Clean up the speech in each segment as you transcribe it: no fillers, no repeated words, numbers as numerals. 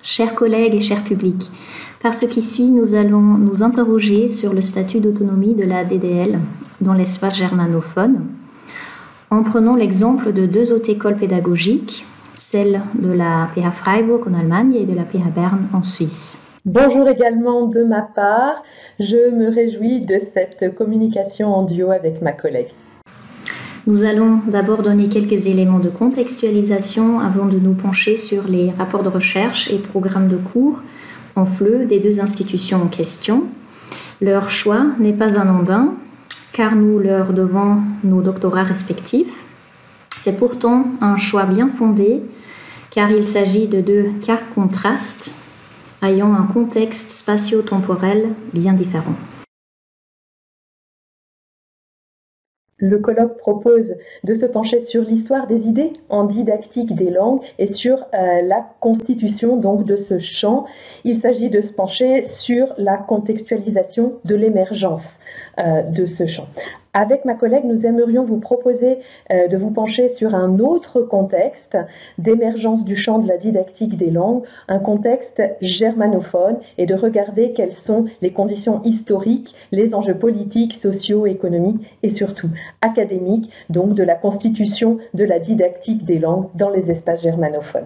Chers collègues et chers publics, par ce qui suit, nous allons nous interroger sur le statut d'autonomie de la DDL dans l'espace germanophone, en prenant l'exemple de deux autres écoles pédagogiques, celle de la PH Freiburg en Allemagne et de la PH Bern en Suisse. Bonjour également de ma part, je me réjouis de cette communication en duo avec ma collègue. Nous allons d'abord donner quelques éléments de contextualisation avant de nous pencher sur les rapports de recherche et programmes de cours en FLE des deux institutions en question. Leur choix n'est pas anodin, car nous leur devons nos doctorats respectifs. C'est pourtant un choix bien fondé, car il s'agit de deux cas contrastes ayant un contexte spatio-temporel bien différent. Le colloque propose de se pencher sur l'histoire des idées en didactique des langues et sur la constitution donc de ce champ. Il s'agit de se pencher sur la contextualisation de l'émergence de ce champ. Avec ma collègue, nous aimerions vous proposer de vous pencher sur un autre contexte d'émergence du champ de la didactique des langues, un contexte germanophone, et de regarder quelles sont les conditions historiques, les enjeux politiques, sociaux, économiques et surtout académiques, donc de la constitution de la didactique des langues dans les espaces germanophones.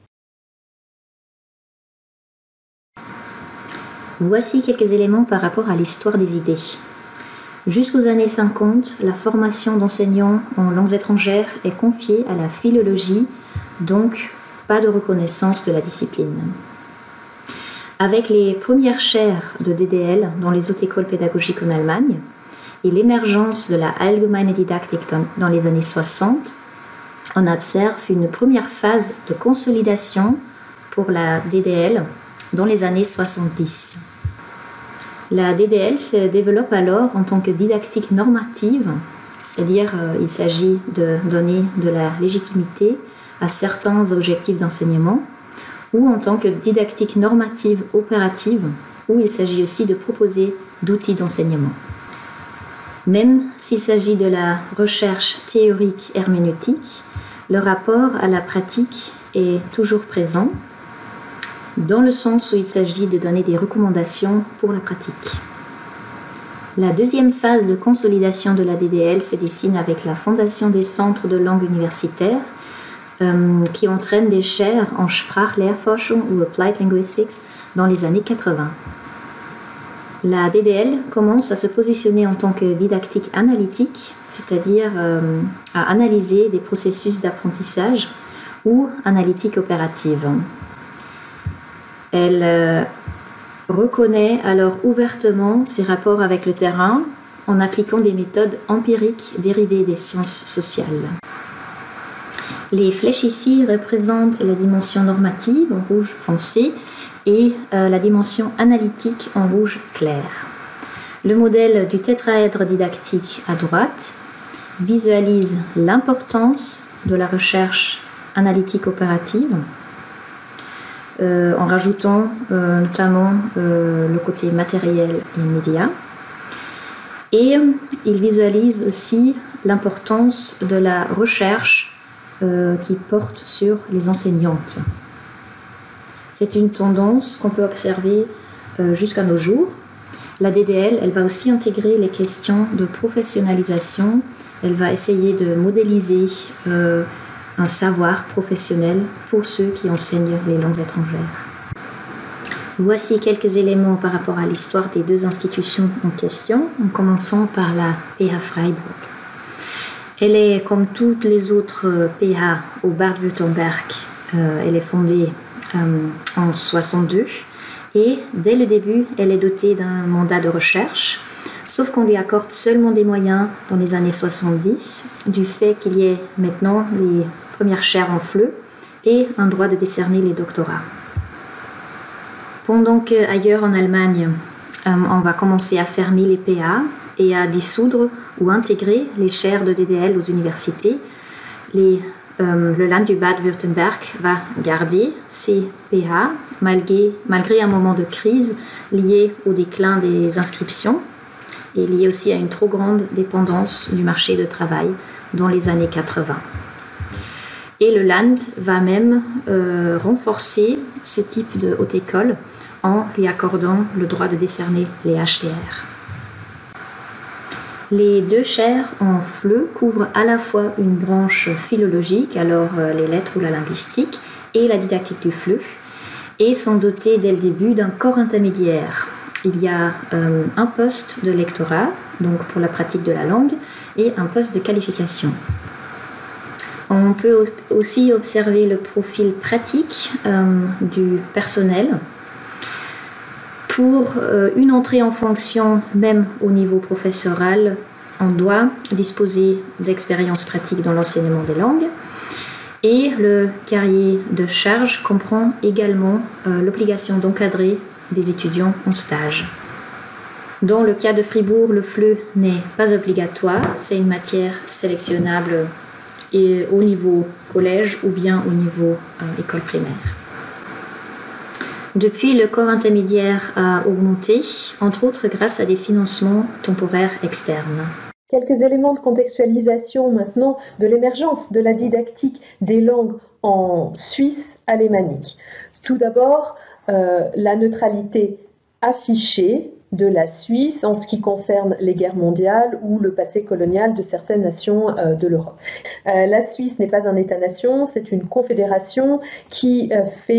Voici quelques éléments par rapport à l'histoire des idées. Jusqu'aux années 50, la formation d'enseignants en langues étrangères est confiée à la philologie, donc pas de reconnaissance de la discipline. Avec les premières chaires de DDL dans les hautes écoles pédagogiques en Allemagne et l'émergence de la Allgemeine Didaktik dans les années 60, on observe une première phase de consolidation pour la DDL dans les années 70. La DDL se développe alors en tant que didactique normative, c'est-à-dire il s'agit de donner de la légitimité à certains objectifs d'enseignement, ou en tant que didactique normative opérative, où il s'agit aussi de proposer d'outils d'enseignement. Même s'il s'agit de la recherche théorique herméneutique, le rapport à la pratique est toujours présent, dans le sens où il s'agit de donner des recommandations pour la pratique. La deuxième phase de consolidation de la DDL se dessine avec la fondation des centres de langue universitaires qui entraînent des chaires en Sprachlehrforschung ou Applied Linguistics dans les années 80. La DDL commence à se positionner en tant que didactique analytique, c'est-à-dire à analyser des processus d'apprentissage ou analytique opérative. Elle reconnaît alors ouvertement ses rapports avec le terrain en appliquant des méthodes empiriques dérivées des sciences sociales. Les flèches ici représentent la dimension normative en rouge foncé et la dimension analytique en rouge clair. Le modèle du tétraèdre didactique à droite visualise l'importance de la recherche analytique opérative en rajoutant notamment le côté matériel et immédiat. Et il visualise aussi l'importance de la recherche qui porte sur les enseignantes. C'est une tendance qu'on peut observer jusqu'à nos jours. La DDL, elle va aussi intégrer les questions de professionnalisation. Elle va essayer de modéliser un savoir professionnel pour ceux qui enseignent les langues étrangères. Voici quelques éléments par rapport à l'histoire des deux institutions en question, en commençant par la PH Freiburg. Elle est, comme toutes les autres PH au Bade-Württemberg, elle est fondée en 62 et dès le début, elle est dotée d'un mandat de recherche, sauf qu'on lui accorde seulement des moyens dans les années 70, du fait qu'il y ait maintenant les premières chaires en FLE et un droit de décerner les doctorats. Pendant qu'ailleurs en Allemagne, on va commencer à fermer les PA et à dissoudre ou intégrer les chaires de DDL aux universités, le Land du Bade-Württemberg va garder ces PA malgré un moment de crise lié au déclin des inscriptions et lié aussi à une trop grande dépendance du marché du travail dans les années 80. Et le Land va même renforcer ce type de haute école en lui accordant le droit de décerner les HTR. Les deux chaires en FLE couvrent à la fois une branche philologique, alors les lettres ou la linguistique, et la didactique du FLE, et sont dotées dès le début d'un corps intermédiaire. Il y a un poste de lectorat, donc pour la pratique de la langue, et un poste de qualification. On peut aussi observer le profil pratique du personnel. Pour une entrée en fonction, même au niveau professoral, on doit disposer d'expériences pratiques dans l'enseignement des langues. Et le cahier de charge comprend également l'obligation d'encadrer des étudiants en stage. Dans le cas de Fribourg, le FLE n'est pas obligatoire, c'est une matière sélectionnable et au niveau collège ou bien au niveau école primaire. Depuis, le corps intermédiaire a augmenté, entre autres grâce à des financements temporaires externes. Quelques éléments de contextualisation maintenant de l'émergence de la didactique des langues en Suisse alémanique. Tout d'abord, la neutralité affichée de la Suisse en ce qui concerne les guerres mondiales ou le passé colonial de certaines nations de l'Europe. La Suisse n'est pas un État-nation, c'est une confédération qui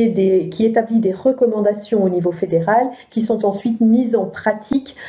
établit des recommandations au niveau fédéral qui sont ensuite mises en pratique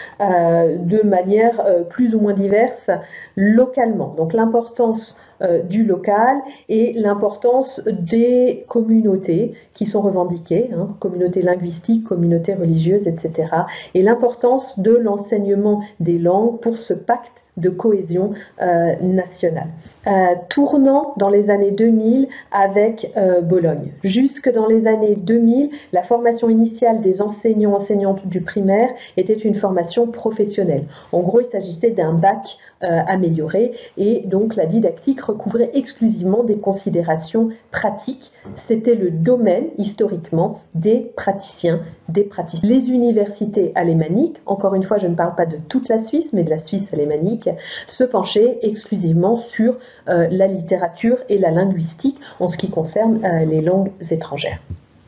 de manière plus ou moins diverse localement. Donc l'importance du local et l'importance des communautés qui sont revendiquées, communautés linguistiques, communautés religieuses, etc. Et l'importance de l'enseignement des langues pour ce pacte de cohésion nationale. Tournant dans les années 2000 avec Bologne. Jusque dans les années 2000, la formation initiale des enseignants-enseignantes du primaire était une formation professionnelle. En gros, il s'agissait d'un bac amélioré et donc la didactique recouvrait exclusivement des considérations pratiques. C'était le domaine, historiquement, des praticiens, des praticiens. Les universités alémaniques, encore une fois, je ne parle pas de toute la Suisse, mais de la Suisse alémanique, se penchaient exclusivement sur la littérature et la linguistique en ce qui concerne les langues étrangères.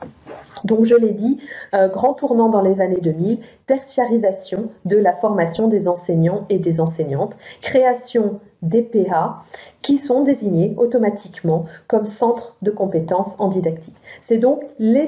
Donc je l'ai dit, grand tournant dans les années 2000, tertiarisation de la formation des enseignants et des enseignantes, création des PA qui sont désignés automatiquement comme centre de compétences en didactique. C'est donc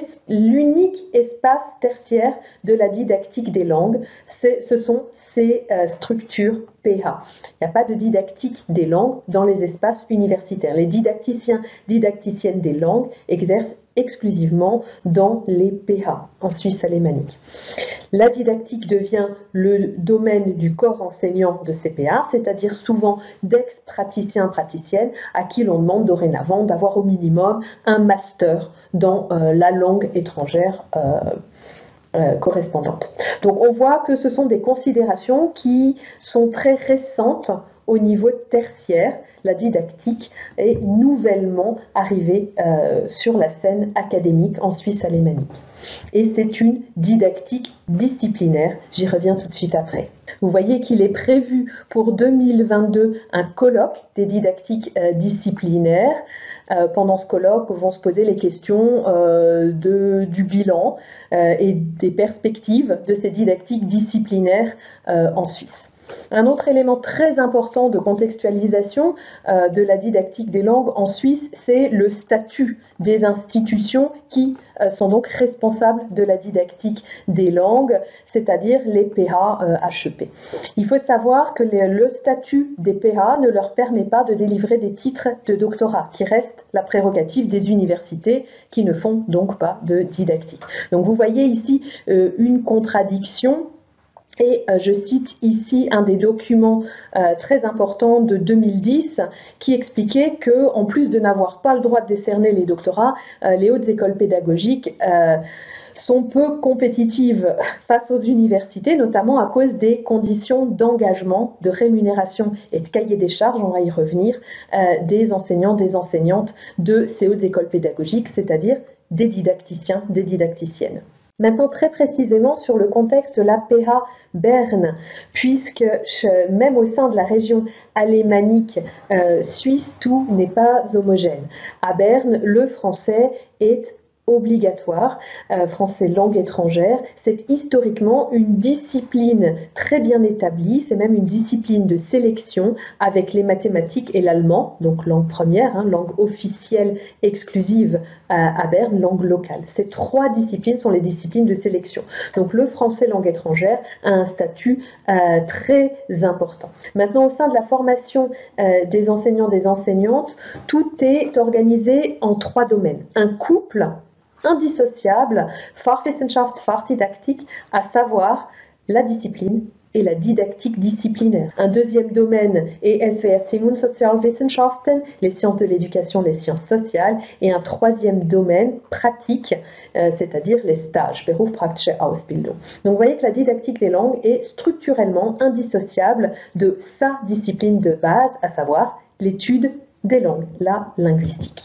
l'unique espace tertiaire de la didactique des langues, ce sont ces structures PA. Il n'y a pas de didactique des langues dans les espaces universitaires. Les didacticiens, didacticiennes des langues exercent exclusivement dans les PA en Suisse alémanique. La didactique devient le domaine du corps enseignant de ces PA, c'est-à-dire souvent d'ex-praticiens, praticiennes à qui l'on demande dorénavant d'avoir au minimum un master dans la langue étrangère correspondante. Donc on voit que ce sont des considérations qui sont très récentes au niveau tertiaire. La didactique est nouvellement arrivée sur la scène académique en Suisse alémanique. Et c'est une didactique disciplinaire, j'y reviens tout de suite après. Vous voyez qu'il est prévu pour 2022 un colloque des didactiques disciplinaires. Pendant ce colloque, vont se poser les questions du bilan et des perspectives de ces didactiques disciplinaires en Suisse. Un autre élément très important de contextualisation de la didactique des langues en Suisse, c'est le statut des institutions qui sont donc responsables de la didactique des langues, c'est-à-dire les PA HEP. Il faut savoir que le statut des PA ne leur permet pas de délivrer des titres de doctorat, qui restent la prérogative des universités qui ne font donc pas de didactique. Donc vous voyez ici une contradiction. Et je cite ici un des documents très importants de 2010 qui expliquait qu'en plus de n'avoir pas le droit de décerner les doctorats, les hautes écoles pédagogiques sont peu compétitives face aux universités, notamment à cause des conditions d'engagement, de rémunération et de cahier des charges, on va y revenir, des enseignants, des enseignantes de ces hautes écoles pédagogiques, c'est-à-dire des didacticiens, des didacticiennes. Maintenant, très précisément sur le contexte de la PH Berne, puisque même au sein de la région alémanique suisse, tout n'est pas homogène. À Berne, le français est obligatoire, français langue étrangère. C'est historiquement une discipline très bien établie, c'est même une discipline de sélection avec les mathématiques et l'allemand, donc langue première, langue officielle exclusive à Berne, langue locale. Ces trois disciplines sont les disciplines de sélection. Donc le français langue étrangère a un statut très important. Maintenant, au sein de la formation des enseignants, des enseignantes, tout est organisé en trois domaines. Un couple indissociable, Fachwissenschaft, Fachdidaktik, à savoir la discipline et la didactique disciplinaire. Un deuxième domaine est SWR und Sozialwissenschaften, les sciences de l'éducation, les sciences sociales, et un troisième domaine pratique, c'est-à-dire les stages, Berufspraktische Ausbildung. Donc vous voyez que la didactique des langues est structurellement indissociable de sa discipline de base, à savoir l'étude des langues, la linguistique.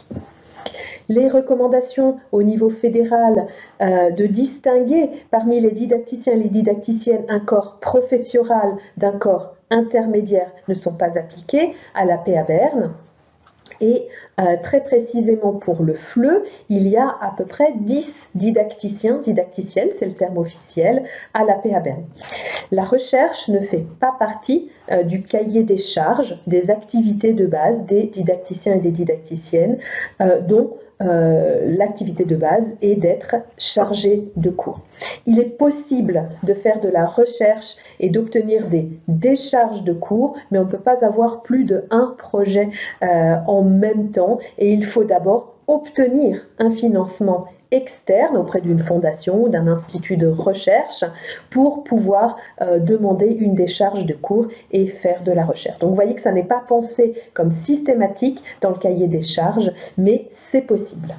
Les recommandations au niveau fédéral de distinguer parmi les didacticiens et les didacticiennes un corps professoral d'un corps intermédiaire ne sont pas appliquées à la PH Berne. Et très précisément pour le FLE, il y a à peu près 10 didacticiens, didacticiennes, c'est le terme officiel, à la PH Berne. La recherche ne fait pas partie du cahier des charges, des activités de base des didacticiens et des didacticiennes, dont l'activité de base est d'être chargé de cours. Il est possible de faire de la recherche et d'obtenir des décharges de cours, mais on ne peut pas avoir plus d'un projet en même temps, et il faut d'abord obtenir un financement externe auprès d'une fondation ou d'un institut de recherche pour pouvoir demander une décharge de cours et faire de la recherche. Donc vous voyez que ça n'est pas pensé comme systématique dans le cahier des charges, mais c'est possible.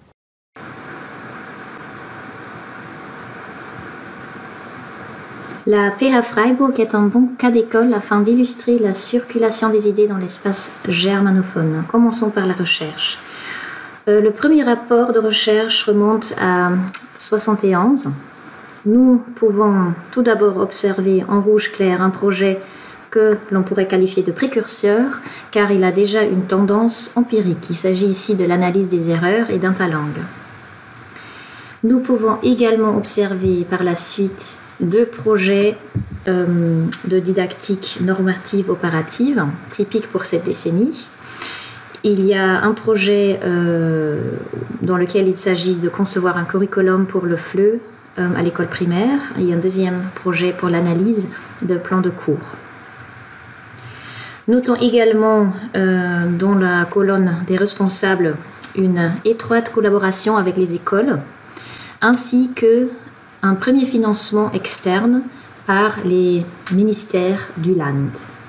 La PH Freiburg est un bon cas d'école afin d'illustrer la circulation des idées dans l'espace germanophone. Commençons par la recherche. Le premier rapport de recherche remonte à 1971. Nous pouvons tout d'abord observer en rouge clair un projet que l'on pourrait qualifier de précurseur, car il a déjà une tendance empirique. Il s'agit ici de l'analyse des erreurs et d'interlangue. Nous pouvons également observer par la suite deux projets de didactique normative opérative, typiques pour cette décennie. Il y a un projet dans lequel il s'agit de concevoir un curriculum pour le FLE à l'école primaire, et un deuxième projet pour l'analyse de plans de cours. Notons également dans la colonne des responsables une étroite collaboration avec les écoles, ainsi qu'un premier financement externe par les ministères du Land.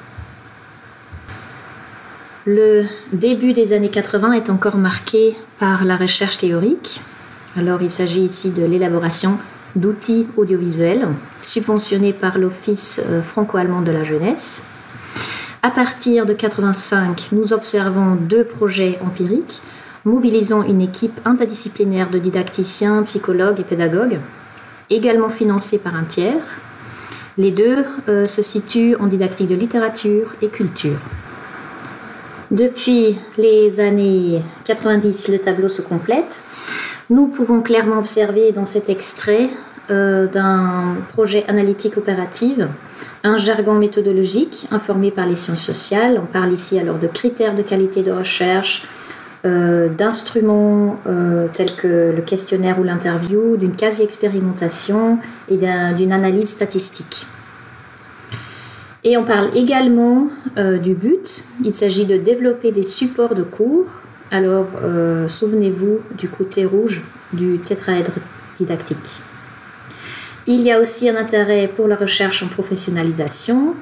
Le début des années 80 est encore marqué par la recherche théorique. Alors il s'agit ici de l'élaboration d'outils audiovisuels subventionnés par l'Office franco-allemand de la jeunesse. À partir de 1985, nous observons deux projets empiriques, mobilisant une équipe interdisciplinaire de didacticiens, psychologues et pédagogues, également financés par un tiers. Les deux se situent en didactique de littérature et culture. Depuis les années 90, le tableau se complète. Nous pouvons clairement observer dans cet extrait d'un projet analytique opératif un jargon méthodologique informé par les sciences sociales. On parle ici alors de critères de qualité de recherche, d'instruments tels que le questionnaire ou l'interview, d'une quasi-expérimentation et d'une analyse statistique. Et on parle également du but. Il s'agit de développer des supports de cours. Alors, souvenez-vous du côté rouge du tétraèdre didactique. Il y a aussi un intérêt pour la recherche en professionnalisation.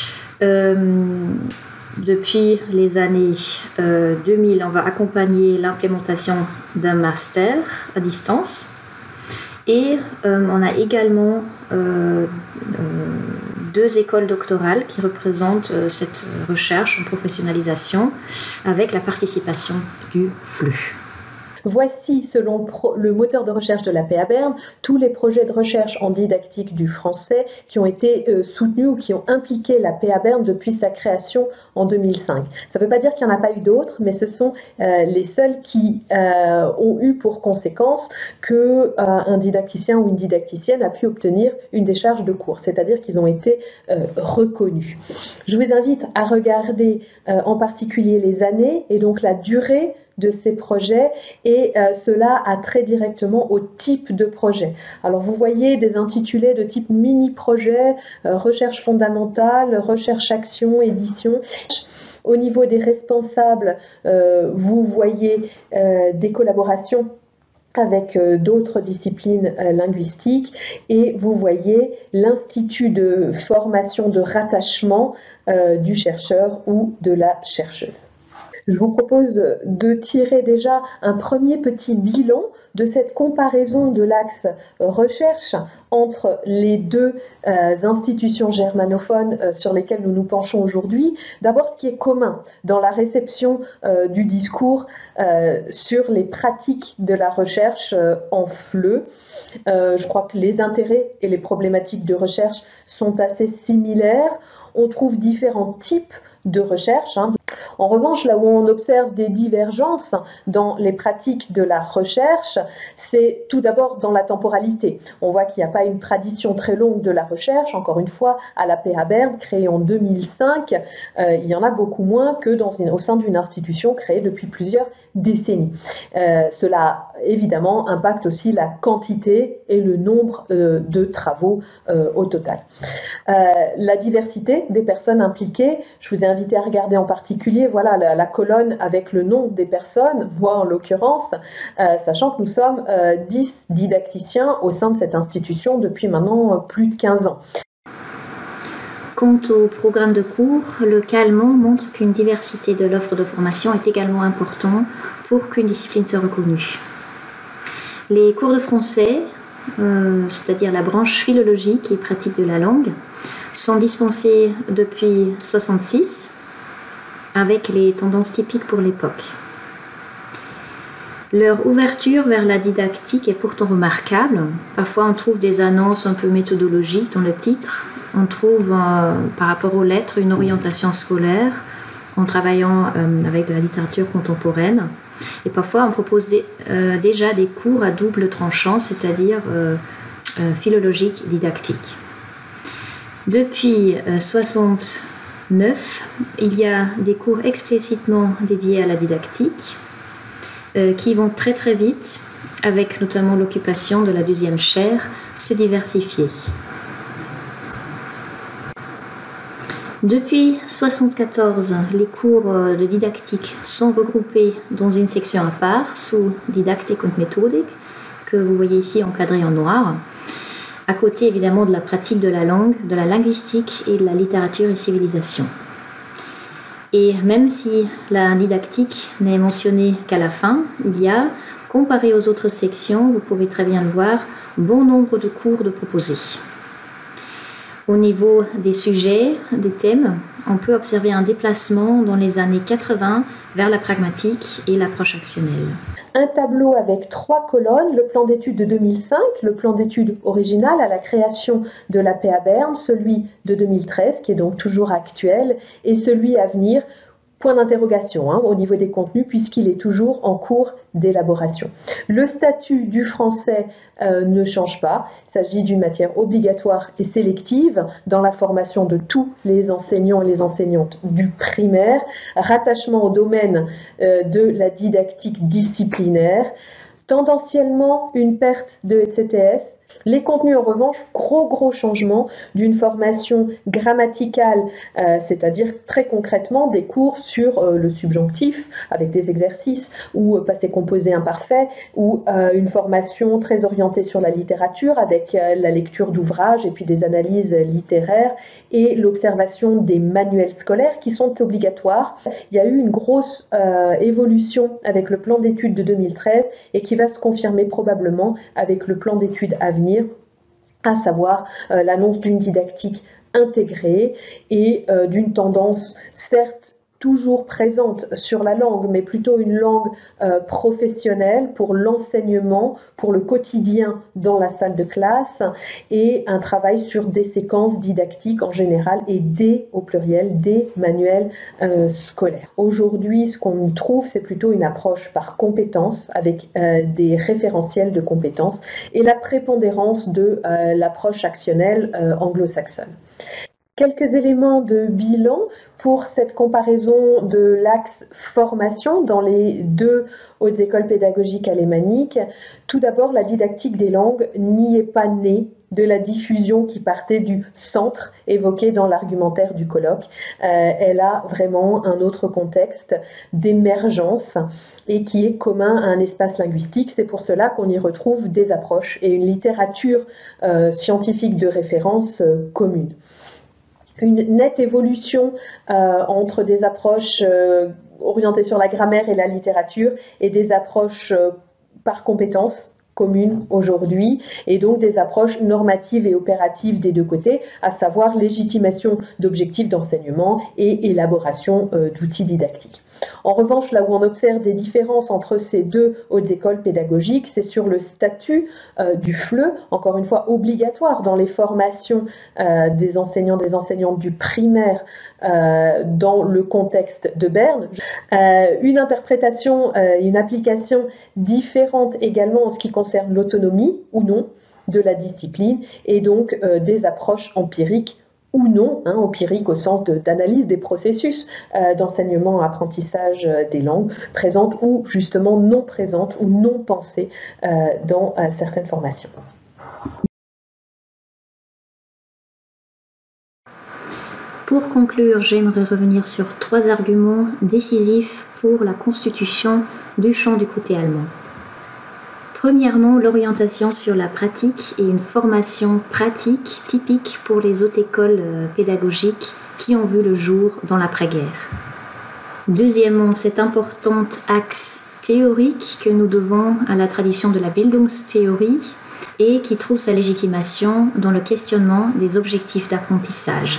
Depuis les années 2000, on va accompagner l'implémentation d'un master à distance. Et on a également deux écoles doctorales qui représentent cette recherche en professionnalisation avec la participation du FLE. Voici, selon le moteur de recherche de la PA Bern, tous les projets de recherche en didactique du français qui ont été soutenus ou qui ont impliqué la PA Bern depuis sa création en 2005. Ça ne veut pas dire qu'il n'y en a pas eu d'autres, mais ce sont les seuls qui ont eu pour conséquence qu'un didacticien ou une didacticienne a pu obtenir une décharge de cours, c'est-à-dire qu'ils ont été reconnus. Je vous invite à regarder en particulier les années et donc la durée de ces projets, et cela a trait directement au type de projet. Alors vous voyez des intitulés de type mini-projet, recherche fondamentale, recherche action, édition. Au niveau des responsables, vous voyez des collaborations avec d'autres disciplines linguistiques, et vous voyez l'institut de formation de rattachement du chercheur ou de la chercheuse. Je vous propose de tirer déjà un premier petit bilan de cette comparaison de l'axe recherche entre les deux institutions germanophones sur lesquelles nous nous penchons aujourd'hui. D'abord, ce qui est commun dans la réception du discours sur les pratiques de la recherche en FLE. Je crois que les intérêts et les problématiques de recherche sont assez similaires. On trouve différents types de recherche. En revanche, là où on observe des divergences dans les pratiques de la recherche, c'est tout d'abord dans la temporalité. On voit qu'il n'y a pas une tradition très longue de la recherche. Encore une fois, à la PA Bern, créée en 2005, il y en a beaucoup moins que au sein d'une institution créée depuis plusieurs décennies. Cela, évidemment, impacte aussi la quantité et le nombre de travaux au total. La diversité des personnes impliquées, je vous ai invité à regarder en particulier la colonne avec le nom des personnes, moi en l'occurrence, sachant que nous sommes 10 didacticiens au sein de cette institution depuis maintenant plus de 15 ans. Quant au programme de cours, le cas allemand montre qu'une diversité de l'offre de formation est également importante pour qu'une discipline soit reconnue. Les cours de français, c'est-à-dire la branche philologique et pratique de la langue, sont dispensés depuis 1966 avec les tendances typiques pour l'époque. Leur ouverture vers la didactique est pourtant remarquable. Parfois on trouve des annonces un peu méthodologiques dans le titre. On trouve par rapport aux lettres une orientation scolaire en travaillant avec de la littérature contemporaine. Et parfois on propose déjà des cours à double tranchant, c'est-à-dire philologique didactique. Depuis 1969, il y a des cours explicitement dédiés à la didactique qui vont très très vite, avec notamment l'occupation de la deuxième chaire, se diversifier. Depuis 1974, les cours de didactique sont regroupés dans une section à part, sous Didaktik und Methodik, que vous voyez ici encadré en noir, à côté évidemment de la pratique de la langue, de la linguistique et de la littérature et civilisation. Et même si la didactique n'est mentionnée qu'à la fin, il y a, comparé aux autres sections, vous pouvez très bien le voir, bon nombre de cours de proposés. Au niveau des sujets, des thèmes, on peut observer un déplacement dans les années 80 vers la pragmatique et l'approche actionnelle. Un tableau avec 3 colonnes, le plan d'études de 2005, le plan d'études original à la création de la PA Bern, celui de 2013 qui est donc toujours actuel, et celui à venir, point d'interrogation au niveau des contenus puisqu'il est toujours en cours d'élaboration. Le statut du français ne change pas, il s'agit d'une matière obligatoire et sélective dans la formation de tous les enseignants et les enseignantes du primaire, rattachement au domaine de la didactique disciplinaire, tendanciellement une perte de ECTS. Les contenus, en revanche, gros changement d'une formation grammaticale, c'est-à-dire très concrètement des cours sur le subjonctif avec des exercices ou passé composé imparfait, ou une formation très orientée sur la littérature avec la lecture d'ouvrages et puis des analyses littéraires et l'observation des manuels scolaires qui sont obligatoires. Il y a eu une grosse évolution avec le plan d'études de 2013 et qui va se confirmer probablement avec le plan d'études à venir, à savoir l'annonce d'une didactique intégrée et d'une tendance certes toujours présente sur la langue, mais plutôt une langue professionnelle pour l'enseignement, pour le quotidien dans la salle de classe, et un travail sur des séquences didactiques en général et des, au pluriel, des manuels scolaires. Aujourd'hui, ce qu'on y trouve, c'est plutôt une approche par compétences avec des référentiels de compétences et la prépondérance de l'approche actionnelle anglo-saxonne. Quelques éléments de bilan pour cette comparaison de l'axe formation dans les deux hautes écoles pédagogiques alémaniques. Tout d'abord, la didactique des langues n'y est pas née de la diffusion qui partait du centre évoqué dans l'argumentaire du colloque. Elle a vraiment un autre contexte d'émergence et qui est commun à un espace linguistique. C'est pour cela qu'on y retrouve des approches et une littérature scientifique de référence commune. Une nette évolution entre des approches orientées sur la grammaire et la littérature et des approches par compétences communes aujourd'hui, et donc des approches normatives et opératives des deux côtés, à savoir légitimation d'objectifs d'enseignement et élaboration d'outils didactiques. En revanche, là où on observe des différences entre ces deux hautes écoles pédagogiques, c'est sur le statut du FLE, encore une fois obligatoire dans les formations des enseignants, des enseignantes du primaire dans le contexte de Berne. Une interprétation, une application différente également en ce qui concerne l'autonomie ou non de la discipline, et donc des approches empiriques ou non, empirique au sens d'analyse des processus d'enseignement-apprentissage des langues, présentes ou justement non présentes ou non pensées dans certaines formations. Pour conclure, j'aimerais revenir sur 3 arguments décisifs pour la constitution du champ du côté allemand. Premièrement, l'orientation sur la pratique et une formation pratique typique pour les hautes écoles pédagogiques qui ont vu le jour dans l'après-guerre. Deuxièmement, cet important axe théorique que nous devons à la tradition de la Bildungstheorie et qui trouve sa légitimation dans le questionnement des objectifs d'apprentissage.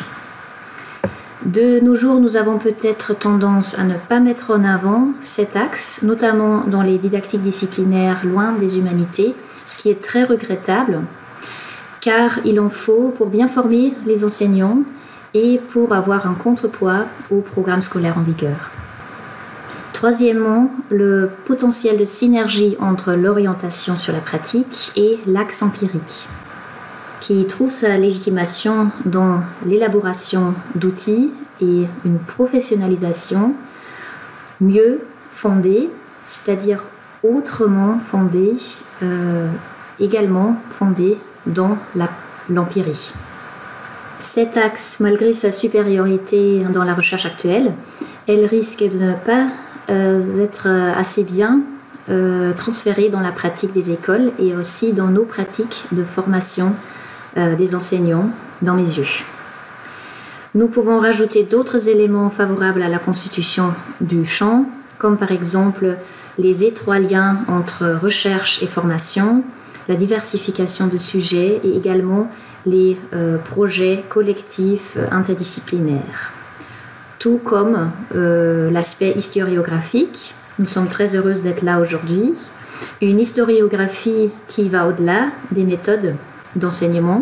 De nos jours, nous avons peut-être tendance à ne pas mettre en avant cet axe, notamment dans les didactiques disciplinaires loin des humanités, ce qui est très regrettable, car il en faut pour bien former les enseignants et pour avoir un contrepoids au programme scolaire en vigueur. Troisièmement, le potentiel de synergie entre l'orientation sur la pratique et l'axe empirique, qui trouve sa légitimation dans l'élaboration d'outils et une professionnalisation mieux fondée, c'est-à-dire autrement fondée, également fondée dans l'empirie. Cet axe, malgré sa supériorité dans la recherche actuelle, elle risque de ne pas être assez bien transférée dans la pratique des écoles et aussi dans nos pratiques de formation des enseignants, dans mes yeux. Nous pouvons rajouter d'autres éléments favorables à la constitution du champ, comme par exemple les étroits liens entre recherche et formation, la diversification de sujets et également les projets collectifs interdisciplinaires. Tout comme l'aspect historiographique, nous sommes très heureuses d'être là aujourd'hui, une historiographie qui va au-delà des méthodes d'enseignement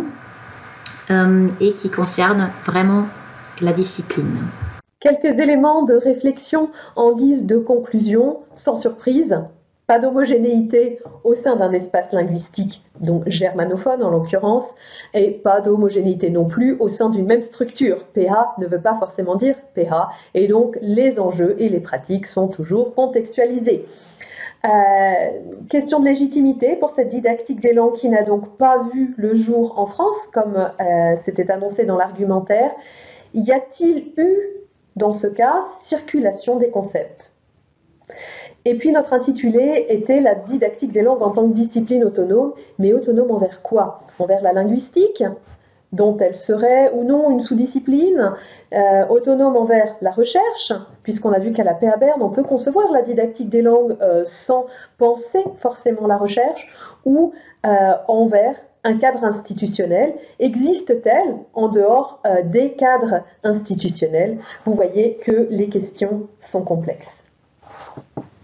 et qui concerne vraiment la discipline. Quelques éléments de réflexion en guise de conclusion, sans surprise. Pas d'homogénéité au sein d'un espace linguistique, donc germanophone en l'occurrence, et pas d'homogénéité non plus au sein d'une même structure. PH ne veut pas forcément dire PH, et donc les enjeux et les pratiques sont toujours contextualisés. Question de légitimité pour cette didactique des langues qui n'a donc pas vu le jour en France, comme c'était annoncé dans l'argumentaire. Y a-t-il eu, dans ce cas, circulation des concepts ? Et puis notre intitulé était la didactique des langues en tant que discipline autonome, mais autonome envers quoi ? Envers la linguistique, dont elle serait ou non une sous-discipline, autonome envers la recherche, puisqu'on a vu qu'à la PA Berne, on peut concevoir la didactique des langues sans penser forcément la recherche, ou envers un cadre institutionnel? Existe-t-elle en dehors des cadres institutionnels? Vous voyez que les questions sont complexes.